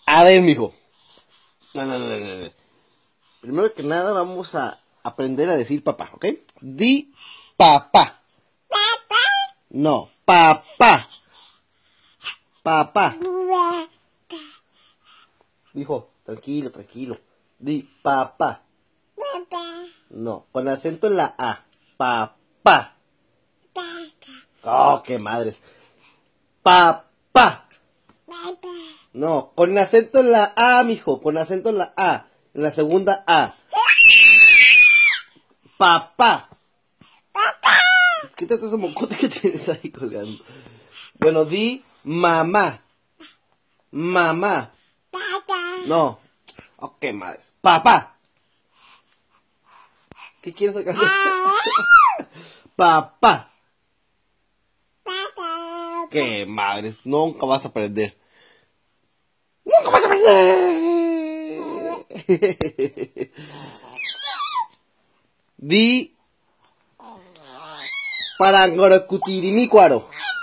A ver, mijo. No. Primero que nada vamos a aprender a decir papá, ¿ok? Di papá. Papá. No, papá. Papá. Hijo, tranquilo. Di papá. Papá. No, con acento en la A. Papá. Oh, qué madres. Papá. Papá. No, con acento en la A, mijo. Con acento en la A. En la segunda A. Papá. Papá. Quítate ese mocote que tienes ahí colgando. Bueno, di mamá. Mamá. Papá. No. Ok, madres. Papá. ¿Qué quieres sacar? Papá. Papá. Qué madres. Nunca vas a aprender. Nunca vas a aprender. Di Parangorocutirimícuaro.